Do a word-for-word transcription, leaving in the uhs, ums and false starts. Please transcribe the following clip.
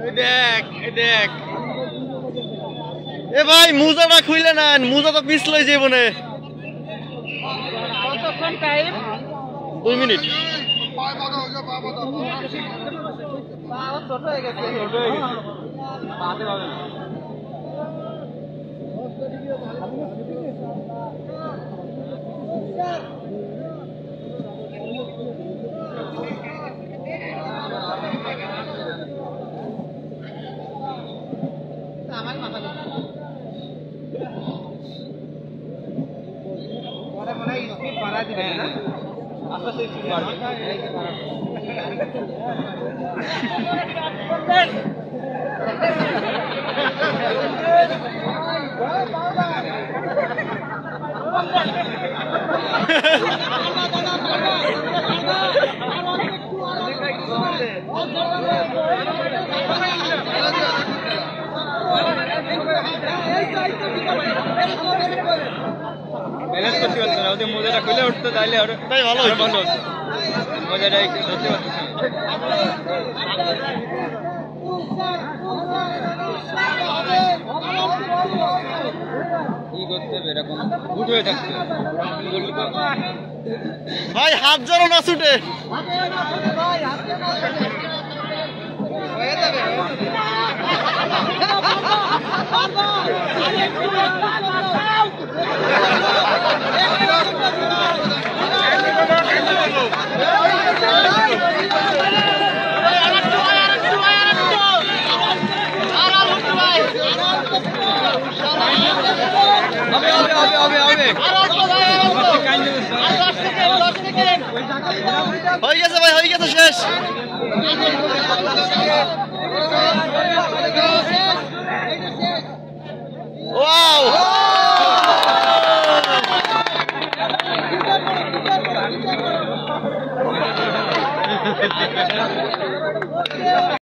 দেখ দেখ এ ভাই মুজাটা খুইলে নেন, মুজা তো পিছলে জীবনে। দুই মিনিট ব্যালেন্স করতে পারতো না, ওদের মোজাটা খুলে উঠতো তাইলে আরো তাই ভালো ভালো হতো। মোজাটা একটু ধরতে পারতো কি করতে হবে, এরকম গুড হয়ে থাকতে ভাই, হাত জড়ো না ছুটে হয়ে গেছে ভাই, হয়ে গেছে, শেষ। ওয়াও